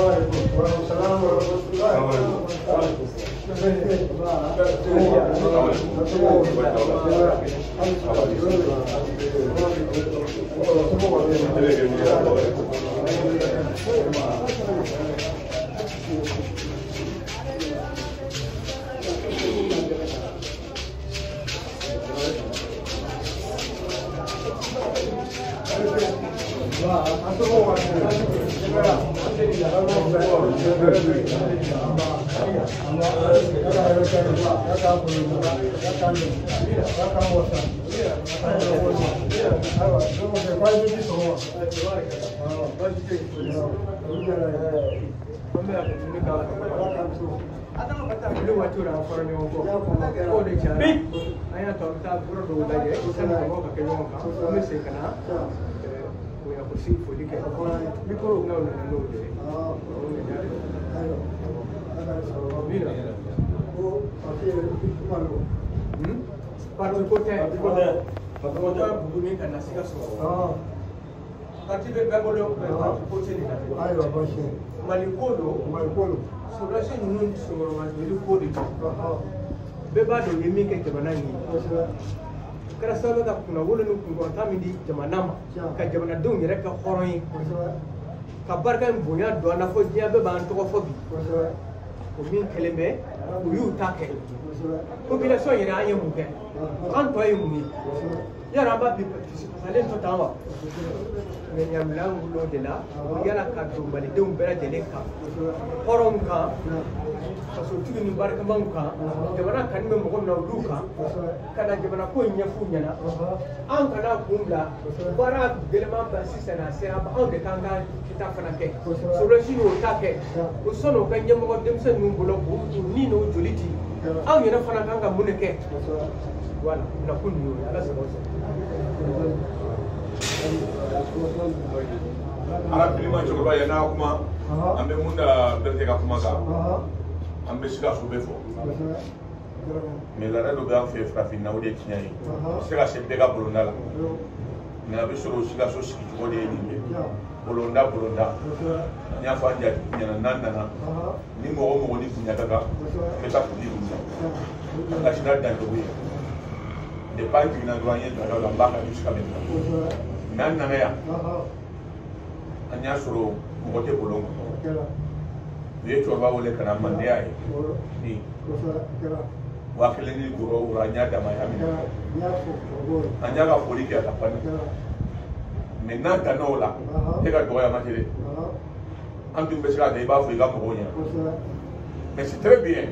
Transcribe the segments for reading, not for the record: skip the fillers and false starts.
Mais c'est très bien.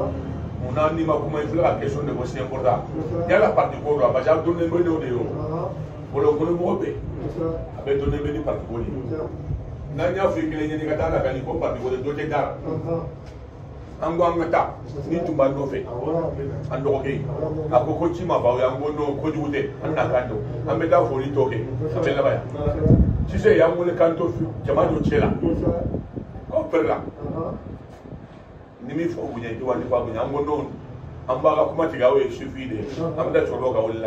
On a dit la question de aussi importante. Il y a la partie pour la base, donner le nom de l'eau. Pour le coup, avec donné le parti pour Nanya fait que les Nigata la Calico parti pour le Dotega. Angwangata, ni Tumano fait. Androké. A Cocochima, Bayangono, Kojude, Anakando. Ameda Folitoke. Abelabaya. Tu sais, il y a un canto, Jamano Chela. Opera. Nimi fo bunya ti wani fa bunya ngono ambaga kuma tiga we sufi de amda cholo ga wala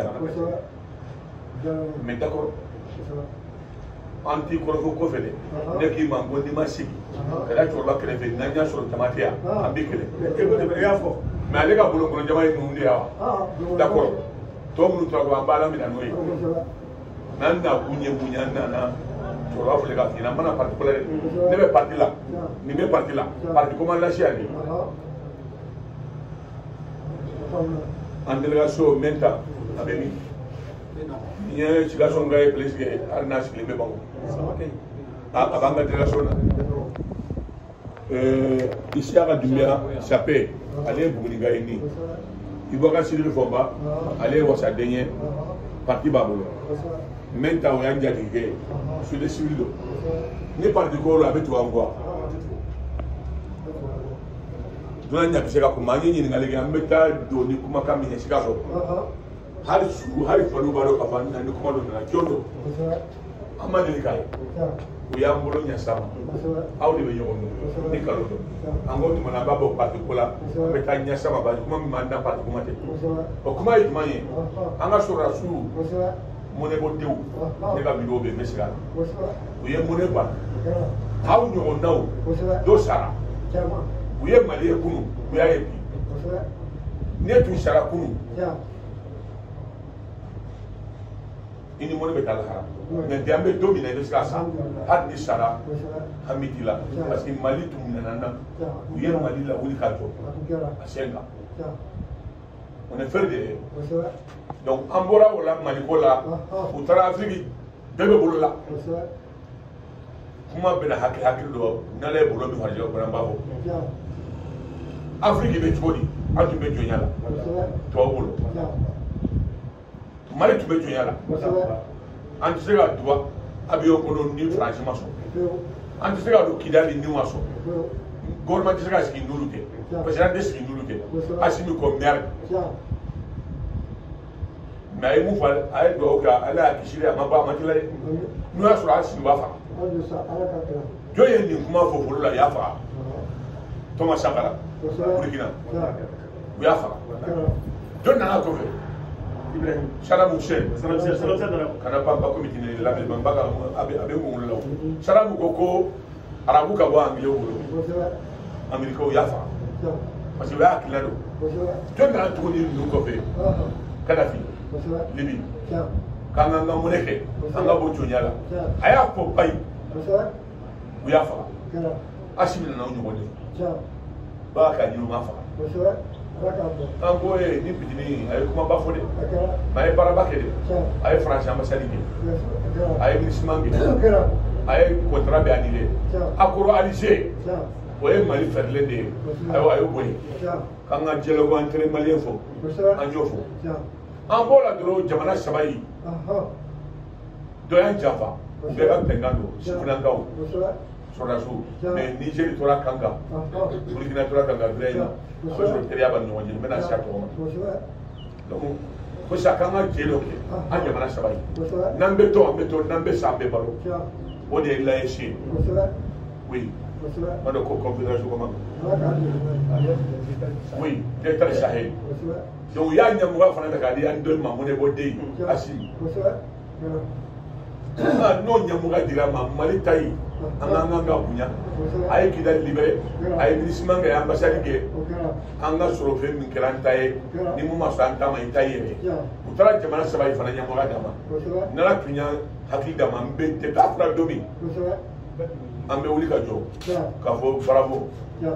mais d'accord anti ko ko fele de ki ma ngondi ma sigi kala cholo kreve nanya so tamatia ambikele ya fo mais ale ga bolo ngono jama ni ndi ya d'accord to mu trago ambala mi nanoi nanda bunye bunya nana cholo fele ga fina mana particulier ne be parti là ni be parti là parti comment la chiali en délégation menta abemi ni délégation gaay place ke arnas li be bango abanga délégation ici à Dumia sapé aller buguni gaay ni iboka sidi fomba aller wasa denye parti babolo menta o yanja tige sur les civils ni parti ko la betu angwa Dona biseka kumanya nyini ngalege ambeta do ni kuma kami ne sikaso hari su hari falu baro kafanya ni kuma do na kyondo ama ni kai uyambolo nya sama au de yo ni kalo do ango ni mana babo particular beta nya sama ba kuma mi manda particular te o kuma yi manye anga sura su mone bo tew ne ga bido be mesira uye mone ba aw ɲɔgɔn naw dɔ sara u ye Mali ye kunu u y'a ye bi ne tun sara kunu i ni mɔni bɛ taa lahara mais bi an bɛ don min na i bɛ se k'a san hali ni sara an bɛ t'i la parce que Mali tun minɛna na u ye Mali lawuli k'a jɔ a sen kan on est fiers de eux donc an bɔra o la Mali ko la u taara Afiriki bɛɛ bɛ bolo la kuma bɛna hakili dɔ n'ala ye bolo min farajɛ o fana b'a fɔ Afiriki bɛ cogo di an tun bɛ jɔnya la tubabu bolo Mali tun bɛ jɔnya la an tɛ se ka duwa avion kɔnɔ ni Faransi ma sɔn an tɛ se ka don Kidali ni ma sɔn gouvernement tɛ se ka sigi n'olu tɛ parce que an tɛ sigi n'olu tɛ Asimi ko maire mais a ye mun fɔ a ye duwawu kɛ Ala y'a kisi dɛ a ma ban a ma tila dɛ n'o y'a sɔrɔ Asimi b'a faga jɔn ye nin kuma fɔ foro la i y'a faga Thomas Sankara Burkina u y'a faga jɔn nana kɔfɛ Saddam Hussein kana banba comité ne lamɛn banba ka a bɛ mun la Saddam ko arabu ka bɔ anglais bolo américains y'a faga parce que o y'a hakilina don jɔn nana tuguni ninnu kɔfɛ Kadhafi Libye k'an ka mun kɛ an ka bɔ jɔnya la a y'a fɔ bayi u y'a faga Asimi nana o ɲɔgɔn de b'a ka ɲinɛ u ma faga an ko ni bitini a ye kumaba fɔ dɛ mais a ye baaraba kɛ dɛ a ye Faransi ambassade kɛ a ye ministement kɛ a ye contrat bɛ annulé accord Alger o ye Mali fɛrɛlen de ye ayiwa a ye bɔ yen k'an ka dialogue entre Maliens fɔ an y'o fɔ an b'o la dɔrɔn jamana saba yi dɔ y'an janfa bɛɛ ka bɛnkan don sifinakaw sɔrɔdasiw mais Nigéri tora kan kan Burkina tora kan kan bɛɛ in na a bɛ sɔrɔ teriya b'a ni ɲɔgɔn cɛ n bɛna siya tɔgɔ ma donc ko sisan k'an ka jɛ dɔ kɛ an jamana saba yi n'an bɛ to an bɛ to n'an bɛ sa an bɛ balo o de ye l'AEC ye oui ma dɔn ko confédération comment oui directeur Sahel donc u y'a ɲɛmɔgɔya fana ta k'a di an dɔ ma mun de b'o den Asimi n'o ɲɛmɔgɔya dira ma Mali ta yi an k'an ka bonya a ye Kidali libéré a ye ministement kɛ ambassade kɛ an ka sɔrɔ fɛn min kɛra an ta ye ni mun ma sɔn an ta ma i ta yɛrɛ u taara jamana saba yi fana ɲɛmɔgɔya d'a ma n'ala tun y'a hakili d'a ma n bɛ depuis a fɔra don min an bɛ wuli ka jɔ k'a fɔ bravo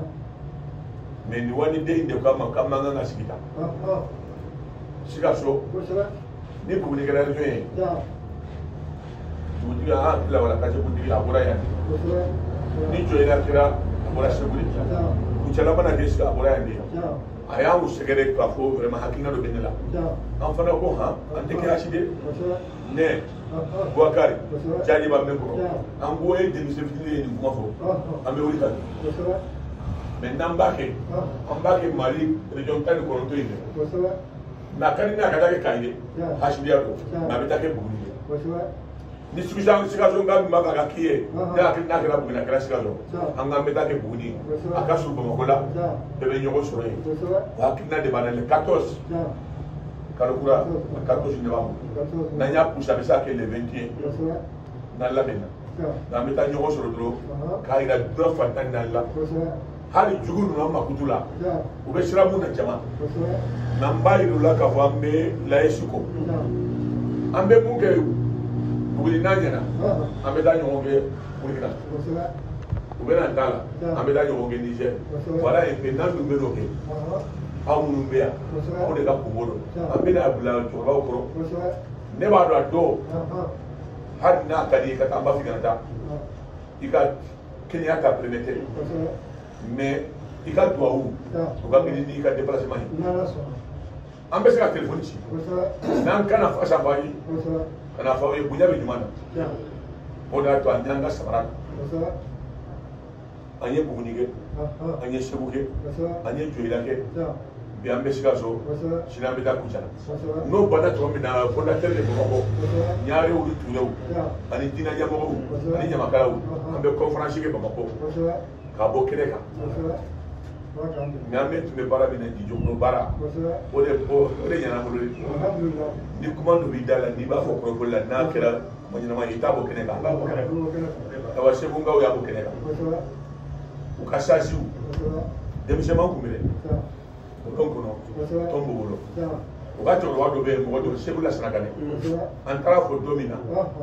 mais nin wani den in de kama k'an man kan ka sigi tan Sikaso ni Buguni kɛra région ye dugutigi an hakili la wala kacɛkuntigi a bɔra yan de ni jɔyina kɛra a bɔra Segu de kucɛla mana kɛ sigi a bɔra yan de a y'anw sɛgɛrɛ k'a fɔ vraiment hakilina dɔ bɛ ne la an fana ko han an tɛ kɛ asi de ne Bouakari Diagne b'a mɛn kɔrɔ an ko ye denmisɛn fitinin ye nin kuma fɔ an bɛ wuli ka don mais n'an b'a kɛ an b'a kɛ Mali région 19 in de mais a ka di ne a ka taa kɛ Kayi de hasidiya don mais a bɛ taa kɛ Buguni de ni Sikaso ka min b'a fɛ a ka k'i ye ne hakili n'a kɛra Buguni a kɛra Sikaso an k'an bɛ taa kɛ Buguni a ka surun Bamakɔ la bɛɛ bɛ ɲɔgɔn sɔrɔ yen o hakilina de b'a la le 14 kalo kura 14 de b'a bolo n'an y'a poussé a bɛ se ka kɛ le 21 n'an labɛnna n'an bɛ taa ɲɔgɔn sɔrɔ dɔrɔn k'a yira dɔ fantan n'an la hali jugu ninnu an makutu la u bɛ siran mun na jama n'an b'a yir'u la k'a fɔ an bɛ l'AES kɔ an bɛ mun kɛ Buguni n'a ɲɛna an bɛ taa ɲɔgɔn kɛ Burkina u bɛ na t'a la an bɛ taa ɲɔgɔn kɛ Niger voilà et puis n'an dun bɛ n'o kɛ aw minnu bɛ yan aw de ka kungo don an bɛna bila cɛkɔrɔbaw kɔrɔ ne b'a dɔn a dɔw hali n'a ka di i ka taa an b'a fɔ i kana taa i ka kɛnɛya ta permettre mais i ka duwawu o ka kɛɲɛ n'i ka déplacement ye an bɛ se ka téléphone ci n'an kana fasa faji kana fɔ ye bonya bɛ jumɛn na o de y'a to an y'an ka samara an ye Buguni kɛ an ye Segu kɛ an ye Joyila kɛ bi an bɛ Sikaso sini an bɛ taa Kucala n'o banna tuma min na fondateur de Bamakɔ Ɲare ni Turew ani diinɛ ɲɛmɔgɔw ani ɲamakalaw an bɛ conférence kɛ Bamakɔ k'a bɔ kɛnɛ kan mais an bɛ tun bɛ baara min na di jogo baara o de ɲɛna bolo ni kuma dɔ b'i da la n'i b'a fɔ kɔrɔfɔli la n'a kɛra ɲɛnama ye i t'a bɔ kɛnɛ kan awa segukaw y'a bɔ kɛnɛ kan u ka sasiw denmisɛnman kun minɛ o don kɔnɔ tɔn b'u bolo u ka cɛkɔrɔba dɔ bɛ yen mɔgɔ dɔ segu la Sanakane an taara fɔ don min na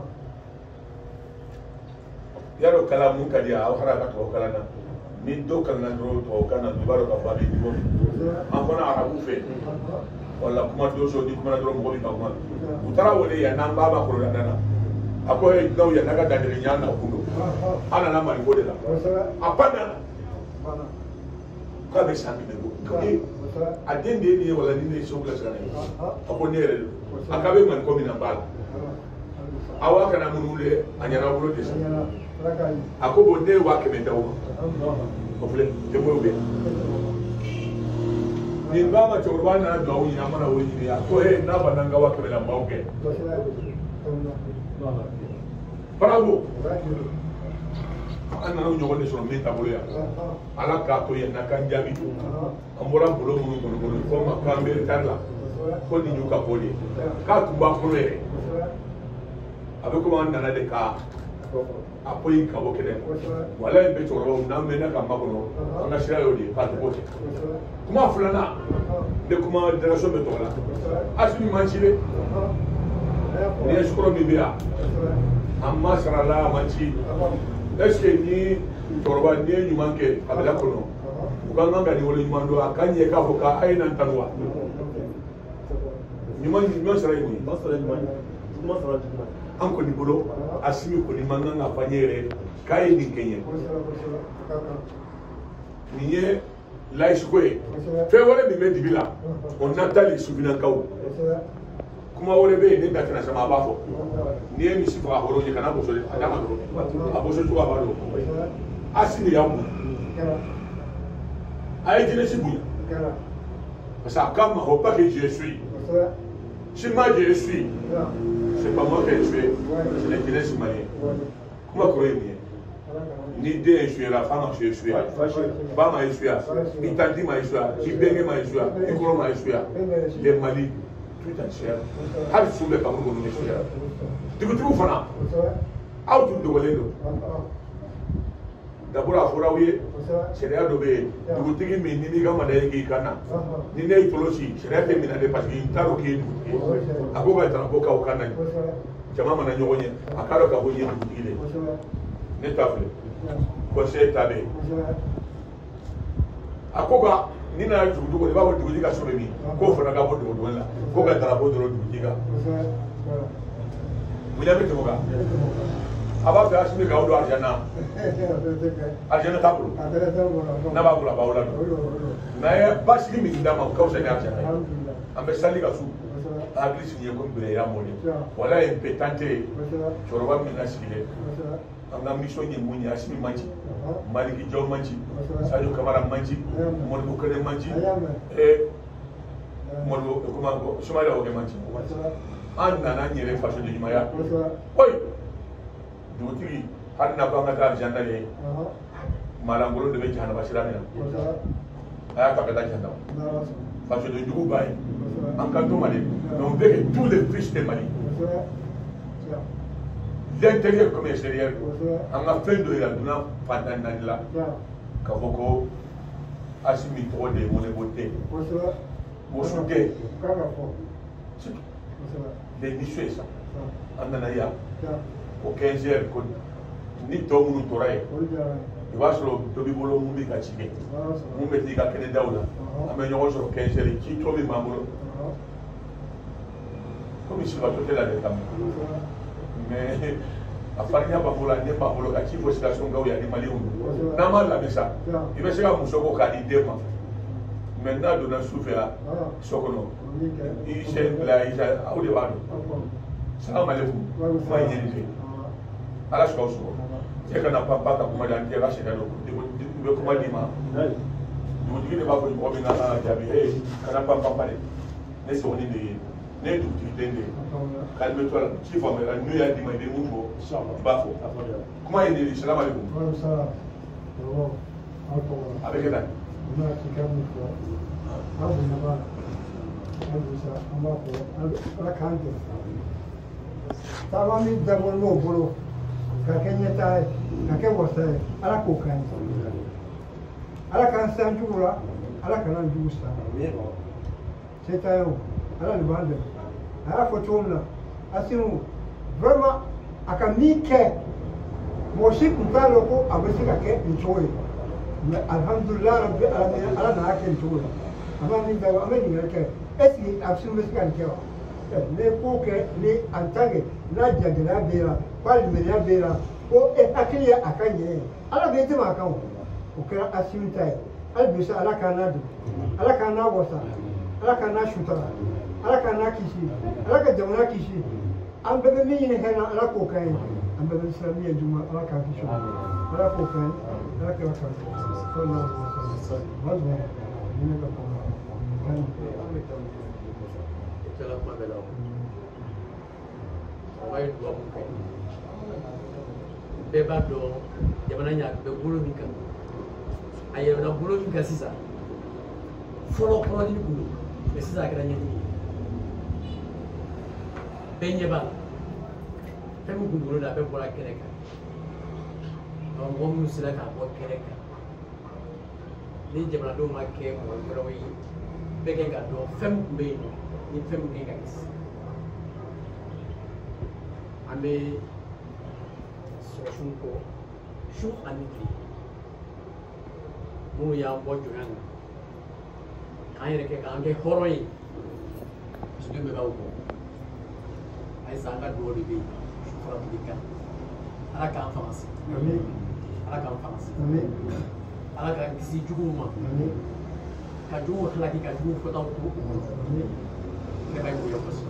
y'a dɔn kalan mun ka di aw hara ka tubabu kalan na ni dɔw kalanna dɔrɔn tubabukan na i b'a dɔn k'a fɔ a bɛ niveau min an fana arabu fɛ wala kuma donso ni kuma na dɔrɔn mɔgɔ min ka kuma u taara wele yan n'an b'a ma kɔrɔ na a ko ye gaw yan n'a ka dandeli ɲa na kun don an nana Maliko de la a ba nana k'a bɛ san 100 bɔ a den de ye nin ye wala ni ne ye Segu la Sanakane a ko ne yɛrɛ don a k'a bɛ Maliko min na b'a la awa kana munule a ɲɛna bolo de sa a ko bon ne ye 100 d'aw ma o filɛ témoin bɛ nin ba ma cɛkɔrɔba nana dugawu ɲini an mana o ɲini a ko he n'a banna n ka 100 la n b'aw kɛ bravo an nana o ɲɔgɔn de sɔrɔ min taabolo yan ala k'a to yan n'a kan jaabi an bɔra bolo minnu kɔnɔ fɔ ma k'an bɛ retard la ko nin y'u ka bɔ de ye k'a tun b'a kɔnɔ yɛrɛ a bɛ komi an nana de ka a ko in ka bɔ kɛnɛ wala in bɛ cɛkɔrɔbaw n'an mɛnna ka makɔnɔ an ka sira y'o de ye k'a tɛ bɔ ten kuma filanan ne kuma délégation bɛ tɔgɔ la Asimi man ci dɛ ni ye sukɔrɔ min bɛ yan an ma sara la a man ci est ce que ni cɛkɔrɔba n'i ye ɲuman kɛ kabila kɔnɔ u ka kan ka nin wale ɲuman dɔn a ka ɲɛ k'a fɔ k'a ye nan tan wa ɲuman sara ye mun ye an kɔni bolo Asimi kɔni man kan ka fɔ an ye yɛrɛ k'a ye nin kɛ n ye nin ye layisiko ye fɛn wɛrɛ min bɛ dibi la o natali subinakaw kuma wɛrɛ bɛ yen ne da tɛna sama a b'a fɔ n'i ye misi faga hɔrɔn ye kana boso a dama dɔrɔn a boso cogo a b'a dɔn Asimi y'aw bonya a ye jeunesse bonya parce que a k'a ma o pas que je suis si moi je suis c'est pas moi qui suis c'est la jeunesse malienne kuma kɔrɔ ye mun ye ni den ye suya fa ma suya suya ba ma ye suya i tanti ma ye suya i bɛnkɛ ma ye suya i kɔrɔ ma ye suya le Mali tout entier hali sun bɛ Kamerun kɔnɔ ni suya dugutigiw fana aw tun dogolen don d'abord a fɔra aw ye sariya dɔ bɛ yen dugutigi min ni n'i ka mandat k'i kan na ni ne y'i tɔlɔsi sariya tɛ minɛ dɛ parce que n t'a dɔn k'i ye dugutigi ye a ko ka drapeau k'aw kan na jama mana ɲɔgɔn ye a k'a dɔn k'a fɔ i ye dugutigi de ye ne t'a filɛ conseil ta bɛ yen a ko ka ni nana dugudugu i b'a fɔ dugutigi ka so bɛ min k'o fana ka bɔ dugudugu la k'o ka drapeau dɔrɔn dugutigi kan mun bɛ tɛmɛ o kan a b'a fɛ Asimi k'aw don arijana t'a bolo n'a b'a bolo a b'aw ladon n'a ye basigi min d'a ma o ka fisa ni arijana ye an bɛ sali ka su a hakili sigi ye komi bɛrɛya mɔni wala ye bɛ tante ye cɛkɔrɔba min na sigilen an ka mission ye mun ye Asimi man ci Maliki Jaw man ci Sadio Kamara man ci Modibo Kane man ci Modibo comment Soumaïla Oge man ci an nana n yɛrɛ faso de ɲumanya oyi dugutigi hali n'a ko an ka taa arijana ye maalankolon de bɛ jahanama sira min na a y'a ta ka taa jahanama faso de jugu b'a ye an ka to Mali mais on veut que tous les fils de Mali l'intérieur comme l'extérieur an ka fɛn dɔ yira donna fantan naani la k'a fɔ ko Asimi tɔgɔ de ye Modibo tɛ Wosu tɛ les missions ye sa an nana yan o 15 heures ko ni tɔ minnu tora yen i b'a sɔrɔ dɔ b'i bolo mun bɛ ka ci kɛ mun bɛ t'i ka kɛnɛ daw la an bɛ ɲɔgɔn sɔrɔ 15 heures ci tɔ min b'an bolo komi sibatɔ tɛ la dɛ kama mais a farinya b'an bolo a ɲɛ b'an bolo ka ci fɔ situation gaw yan ni maliyɛnw don n'an m'a lamɛn sa i bɛ se ka muso ko k'a di den ma mais n'a donna su fɛ so kɔnɔ i sɛ bila i aw de b'a dɔn salamu aleykum kuma ye ɲɛni fɛ ala sɔrɔ sɔrɔ cɛ kana panpa ka kuma di an tɛ ka sariya dɔn n bɛ kuma d'i ma dugutigi de b'a fɔ mɔgɔ min ka jaabi kana panpa dɛ ne sɔgɔni de ye ne ye dugutigi den de ye kalime to la ci faamuyara n'u y'a d'i ma i bɛ mun fɔ i b'a fɔ kuma ye nin ye salamu aleykum a bɛ kɛ tan ما تكمل أبو نبات أبو سا أبو ركانت تمام الدم والموبلو كأني تاي كأني وصل على كوكان على كان سانجورا على كان جوسا سيتايو على الباندر على فتومنا أسينو vraiment aka mi kɛ mɔgɔ si tun t'a dɔn ko a bɛ se ka kɛ nin cogo ye mais alhamdulilah rabbi alamin ala nana kɛ nin cogo la an b'a min dabɔ an bɛ ɲininkali kɛ est ce que a sini bɛ se ka nin kɛ wa ne ko kɛ ni en tant que n'a jagɛlɛya b'e la ko a limaniya b'e la ko e hakili ye a ka ɲɛ ye ala bɛ tɛmɛ a kan o kɛra asimi ta ye hali bi sa ala k'an n'a dogo ala k'an n'a wasa ala k'an n'a sutura ala k'an n'a kisi ala ka jamana kisi. An bɛɛ bɛ min ɲini hɛrɛ ala k'o kɛ an bɛɛ bɛ silamɛya juma ala k'a kisi ala k'o kɛ ala kɛra ka fɛn dɔ sɔrɔ ma dɔn ne ka kuma cɛla kuma bɛɛ la o ma ye duwawu kɛ bɛɛ b'a dɔn jamana ɲa bɛ bolo min kan a yɛlɛmana bolo min kan sisan fɔlɔ kɔnɔdimi kun don mɛ sisan a kɛra ɲɛdimi bɛɛ ɲɛ b'a la fɛn min kun bolo la a bɛɛ bɔra kɛnɛ kan mɔgɔ minnu sera k'a bɔ kɛnɛ kan ni jamanadenw ma kɛ mɔgɔ wɛrɛw ye bɛɛ kan ka dɔn fɛn min kun bɛ yen nɔ ni fɛn min kan ka kisi an bɛ sɔrɔsiw kɔ su ani tile minnu y'an bɔ jɔnya na k'an yɛrɛ kɛ k'an kɛ hɔrɔn ye dusudenw bɛɛ b'aw bɔ. Ayisa an ka duwawu de bɛ yen sufara tile kan ala k'an fanga se ala k'an fanga se ala k'an kisi juguw ma ka juguw halaki ka juguw fɔtaw to ne ka ɲuman kosɛbɛ.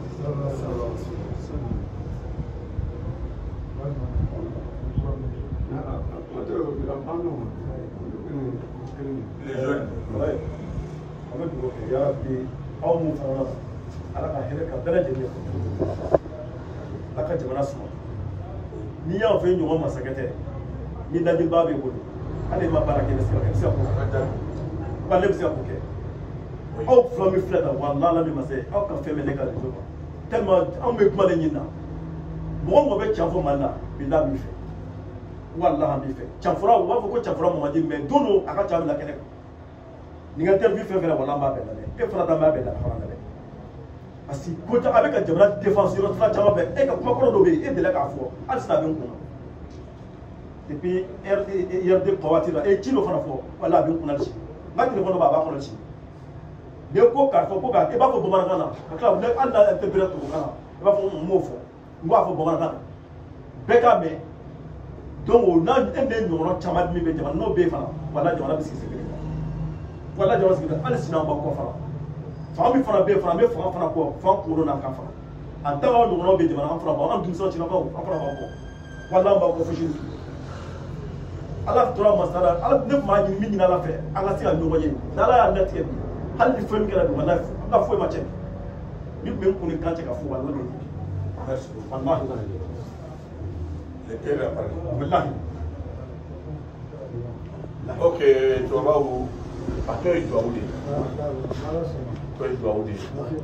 an bɛ dugawu kɛ yarabi aw mun fana ala ka hɛrɛ ka bɛɛ lajɛlen ala ka jamana suma n'i y'a fɛ ɲɔgɔn masakɛ tɛ ni ladibaa b'i bolo hali ma baara kɛ ne bɛ se ka kɛ bɛ se ka k'o kɛ ale bɛ se ka k'o kɛ aw fila min filɛ tan walahi ala min ma se aw ka fɛn bɛ ne ka réseau kan tellement anw bɛ kuma de ɲini na mɔgɔ mɔgɔ bɛ can fɔ mali la bilahi an b'i fɛ walahi an b'i fɛ canfɔra u b'a fɔ ko canfɔra mamadi mais don o a ka ca bɛ na kɛnɛ kan nin ka interview fɛn fɛn na walahi an b'a bɛɛ lamɛn e fana ta b'a bɛɛ lamɛn fana lamɛn parce que ko a bɛ ka jamana défense yɔrɔ tila caman bɛɛ e ka kuma kɔrɔ dɔ bɛ yen e delila k'a fɔ hali sisan a bɛ n kunna depuis RD waati la e ci dɔ fana fɔ walahi a bɛ n kunna hali sini n ka téléphone b'a b'a kɔnɔ sini n'i ko k'a fɔ ko k'a i b'a fɔ bamanankan na ka tila hali n'a interpellé tubabukan na i b'a fɔ n m'o fɔ n b'a fɔ bamanankan na bɛɛ k'a mɛn donc n'a e ne ɲɔgɔnna caman min bɛ jamana n'o bɛ yen fana walahi jamana bɛ sigi sen kelen kan walahi jamana sigi hali sini an b'a kɔ fana fanga min fana bɛ yen fana an bɛ fanga fana kɔ f'an kunkolo n'an kan fana en tant que ɲɔgɔnnaw bɛ jamana an fana b'aw an denmisɛnw cinnakaw an fana b'aw kɔ walahi an b'aw kɔ fosi ala tora masala ala ne tun b'a ɲini min ɲini ala fɛ an ka se ka ɲɔgɔn ye n'ala y'a latigɛ bi hali ni fɛn min kɛra bi walahi an ka foyi ma cɛ ni tun bɛ n kun ni kan cɛ ka fɔ walahi de ye walahi wallahi ok tubabu a to ye tubabu de ye to ye tubabu de ye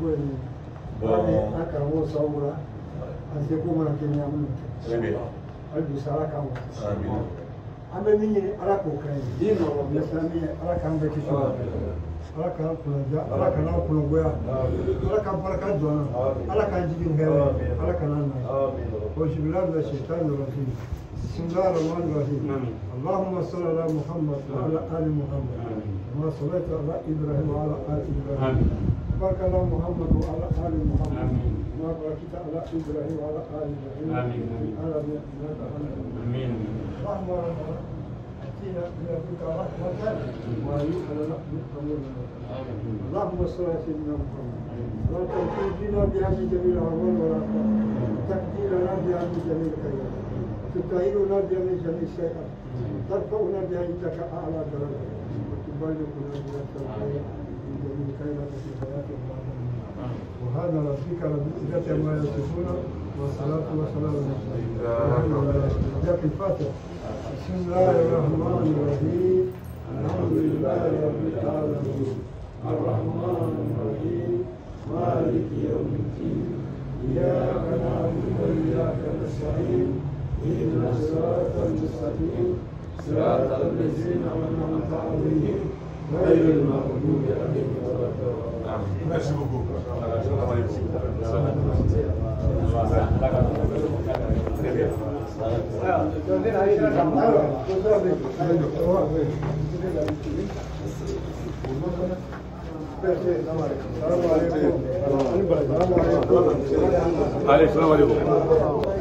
a karamɔgɔ sababu la an tɛ ko mana kɛ ɲamuru tɛ hali bi sa ala k'an wasa an bɛ min ɲini ala k'o kɛ ye silamɛ ala k'an bɛɛ kisi ala k'an kunnadiya ala k'an kunngoya ala ka barika don an na ala k'an jigin hɛrɛ ala k'an na auzubillahi minash shaitani rajim bismillahir rahmanir rahim allahumma salli ala muhammad wa ala ali muhammad kama sallaita ala ibrahim wa ala ali ibrahim barik ala muhammad wa ala ali muhammad kama barakta ala ibrahim wa ala ali ibrahim alamin innaka hamidum majid آتينا برحمتك رحمة وهيئ لنا من أمرنا اللهم صل على سيدنا محمد ولا تنجينا بها من جميع الأهوال والآفات تقضي لنا بها من جميع الخيرات تطهرنا بها من جميع السيئات ترفعنا بها عندك أعلى درجة وتبلغنا بها الخير من جميع الخيرات في حياة وهذا ربك رب العزة عما يصفون والصلاة والسلام على المرسلين الفاتحة بسم الله الرحمن الرحيم الحمد لله رب العالمين الرحمن الرحيم مالك يوم الدين إياك نعبد وإياك نستعين اهدنا الصراط المستقيم صراط الذين أنعمت عليهم غير المغضوب عليهم ولا الضالين. Merci beaucoup. Allez, salam alaikum.